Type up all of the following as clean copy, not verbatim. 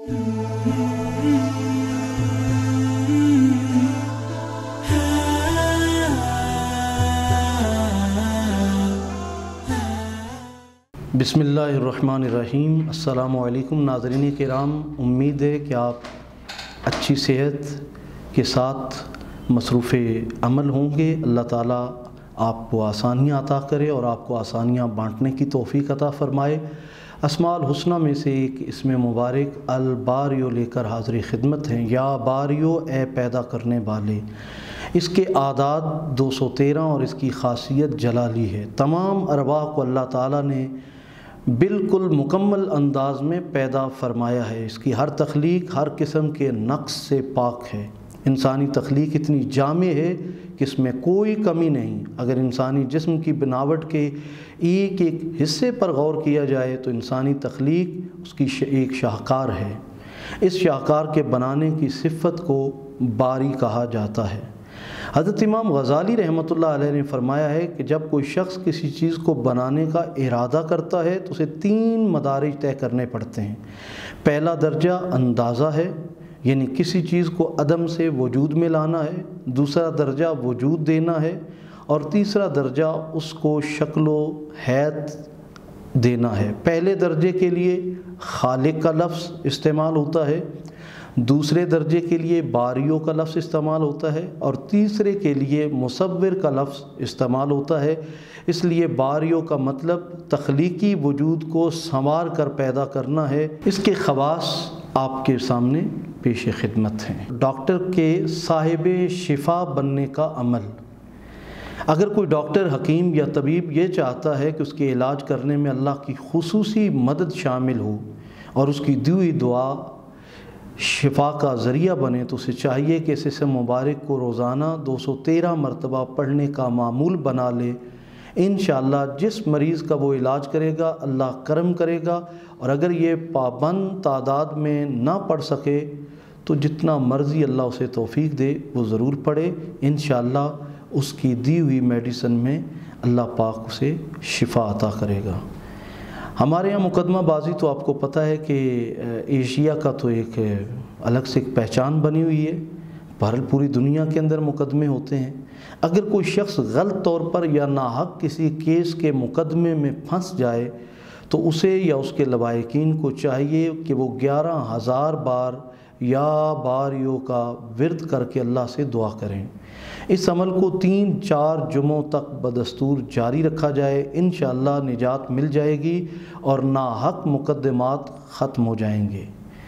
بسم اللہ الرحمن الرحیم۔ السلام علیکم ناظرین کرام، امید ہے کہ آپ اچھی صحت کے ساتھ مصروف عمل ہوں گے۔ اللہ تعالیٰ آپ کو آسانیاں عطا کرے اور آپ کو آسانیاں بانٹنے کی توفیق عطا فرمائے۔ اسماء الحسنہ میں سے ایک اسم مبارک الباریو لے کر حاضر خدمت ہیں۔ یا باریو، اے پیدا کرنے والے۔ اس کے اعداد 213 اور اس کی خاصیت جلالی ہے۔ تمام ارواح کو اللہ تعالیٰ نے بالکل مکمل انداز میں پیدا فرمایا ہے۔ اس کی ہر تخلیق ہر قسم کے نقص سے پاک ہے۔ انسانی تخلیق اتنی جامع ہے کہ اس میں کوئی کمی نہیں۔ اگر انسانی جسم کی بناوٹ کے ایک ایک حصے پر غور کیا جائے تو انسانی تخلیق اس کی ایک شاہکار ہے۔ اس شاہکار کے بنانے کی صفت کو باری کہا جاتا ہے۔ حضرت امام غزالی رحمۃ اللہ علیہ نے فرمایا ہے کہ جب کوئی شخص کسی چیز کو بنانے کا ارادہ کرتا ہے تو اسے 3 مدارج طے کرنے پڑتے ہیں۔ پہلا درجہ اندازہ ہے، یعنی کسی چیز کو عدم سے وجود میں لانا ہے۔ دوسرا درجہ وجود دینا ہے، اور تیسرا درجہ اس کو شکل و حیت دینا ہے۔ پہلے درجے کے لیے خالق کا لفظ استعمال ہوتا ہے، دوسرے درجے کے لیے باریو کا لفظ استعمال ہوتا ہے، اور تیسرے کے لیے مصور کا لفظ استعمال ہوتا ہے۔ اس لیے باریو کا مطلب تخلیقی وجود کو سنوار کر پیدا کرنا ہے۔ اس کے خواص آپ کے سامنے پیش خدمت ہیں۔ ڈاکٹر کے صاحب شفا بننے کا عمل۔ اگر کوئی ڈاکٹر، حکیم یا طبیب یہ چاہتا ہے کہ اس کے علاج کرنے میں اللہ کی خصوصی مدد شامل ہو اور اس کی دی ہوئی دعا شفا کا ذریعہ بنے، تو اسے چاہیے کہ اس اسم مبارک کو روزانہ 213 مرتبہ پڑھنے کا معمول بنا لے۔ انشاءاللہ جس مریض کا وہ علاج کرے گا اللہ کرم کرے گا، اور اگر یہ پابند تعداد میں نہ پڑھ سکے تو جتنا مرضی اللہ اسے توفیق دے وہ ضرور پڑھے۔ انشاءاللہ اس کی دی ہوئی میڈیسن میں اللہ پاک اسے شفا عطا کرے گا۔ ہمارے یہاں مقدمہ بازی تو آپ کو پتہ ہے کہ ایشیا کا تو ایک الگ سے ایک پہچان بنی ہوئی ہے۔ بہرحال پوری دنیا کے اندر مقدمے ہوتے ہیں۔ اگر کوئی شخص غلط طور پر یا ناحق کسی کیس کے مقدمے میں پھنس جائے تو اسے یا اس کے لواحقین کو چاہیے کہ وہ 11,000 بار یا باریو کا ورد کر کے اللہ سے دعا کریں۔ اس عمل کو 3-4 جمعوں تک بدستور جاری رکھا جائے، انشاءاللہ نجات مل جائے گی اور ناحق مقدمات ختم ہو جائیں گے۔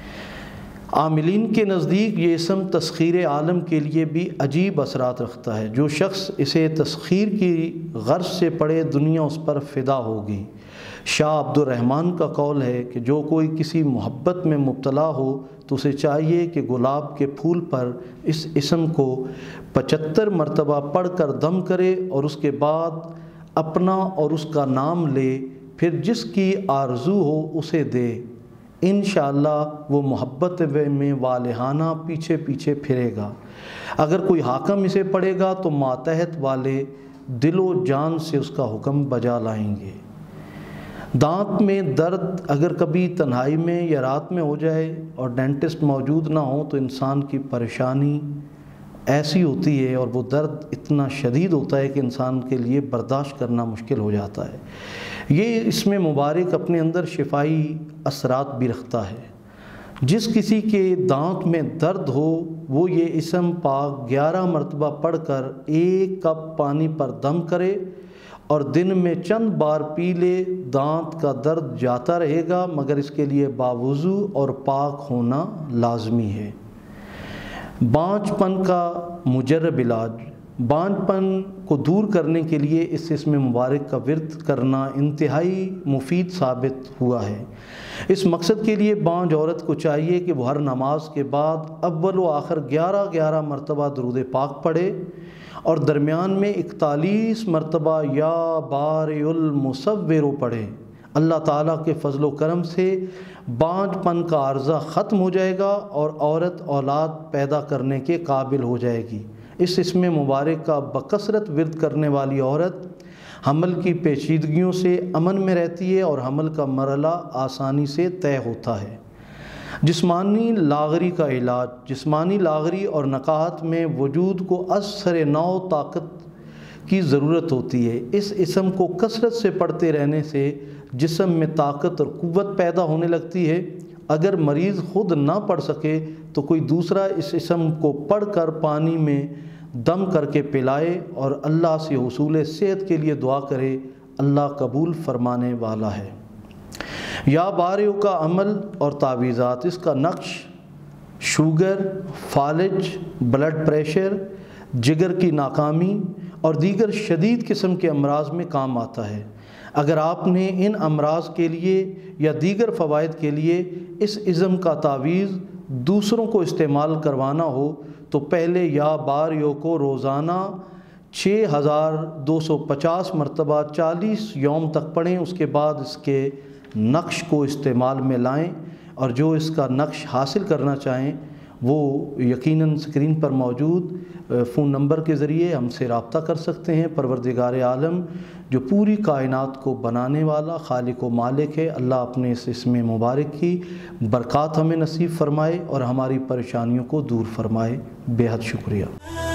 عاملین کے نزدیک یہ اسم تسخیر عالم کے لیے بھی عجیب اثرات رکھتا ہے۔ جو شخص اسے تسخیر کی غرض سے پڑھے دنیا اس پر فدا ہوگی۔ شاہ عبد الرحمن کا قول ہے کہ جو کوئی کسی محبت میں مبتلا ہو تو اسے چاہیے کہ گلاب کے پھول پر اس اسم کو 75 مرتبہ پڑھ کر دم کرے اور اس کے بعد اپنا اور اس کا نام لے، پھر جس کی آرزو ہو اسے دے۔ انشاءاللہ وہ محبت میں والہانہ پیچھے پیچھے پھرے گا۔ اگر کوئی حاکم اسے پڑھے گا تو ماتحت والے دل و جان سے اس کا حکم بجا لائیں گے۔ دانت میں درد اگر کبھی تنہائی میں یا رات میں ہو جائے اور ڈینٹسٹ موجود نہ ہو تو انسان کی پریشانی ایسی ہوتی ہے اور وہ درد اتنا شدید ہوتا ہے کہ انسان کے لیے برداشت کرنا مشکل ہو جاتا ہے۔ یہ اسم مبارک اپنے اندر شفائی اثرات بھی رکھتا ہے۔ جس کسی کے دانت میں درد ہو وہ یہ اسم پاک 11 مرتبہ پڑھ کر 1 کپ پانی پر دم کرے اور دن میں چند بار پی لے، دانت کا درد جاتا رہے گا، مگر اس کے لیے باوضو اور پاک ہونا لازمی ہے۔ بانجھ پن کا مجرب علاج۔ بانجھ پن کو دور کرنے کے لیے اس اسم مبارک کا ورد کرنا انتہائی مفید ثابت ہوا ہے۔ اس مقصد کے لیے بانجھ عورت کو چاہیے کہ وہ ہر نماز کے بعد اول و آخر 11 مرتبہ درود پاک پڑھے اور درمیان میں 41 مرتبہ یا بارئ المصور پڑھے۔ اللہ تعالیٰ کے فضل و کرم سے بانجھ پن کا عارضہ ختم ہو جائے گا اور عورت اولاد پیدا کرنے کے قابل ہو جائے گی۔ اس اسم مبارک کا بکثرت ورد کرنے والی عورت حمل کی پیچیدگیوں سے امن میں رہتی ہے اور حمل کا مرحلہ آسانی سے طے ہوتا ہے۔ جسمانی لاغری کا علاج۔ جسمانی لاغری اور نقاہت میں وجود کو اثر نو طاقت کی ضرورت ہوتی ہے۔ اس اسم کو کثرت سے پڑھتے رہنے سے جسم میں طاقت اور قوت پیدا ہونے لگتی ہے۔ اگر مریض خود نہ پڑھ سکے تو کوئی دوسرا اس اسم کو پڑھ کر پانی میں دم کر کے پلائے اور اللہ سے حصول صحت کے لیے دعا کرے، اللہ قبول فرمانے والا ہے۔ یا بارئ کا عمل اور تعویذات۔ اس کا نقش شوگر، فالج، بلڈ پریشر، جگر کی ناکامی اور دیگر شدید قسم کے امراض میں کام آتا ہے۔ اگر آپ نے ان امراض کے لیے یا دیگر فوائد کے لیے اس اسم کا تعویذ دوسروں کو استعمال کروانا ہو تو پہلے یا بارئ کو روزانہ 6250 مرتبہ 40 یوم تک پڑھیں۔ اس کے بعد اس کے نقش کو استعمال میں لائیں، اور جو اس کا نقش حاصل کرنا چاہیں وہ یقیناً اسکرین پر موجود فون نمبر کے ذریعے ہم سے رابطہ کر سکتے ہیں۔ پروردگار عالم جو پوری کائنات کو بنانے والا خالق و مالک ہے، اللہ اپنے اس اسم مبارک کی برکات ہمیں نصیب فرمائے اور ہماری پریشانیوں کو دور فرمائے۔ بے حد شکریہ۔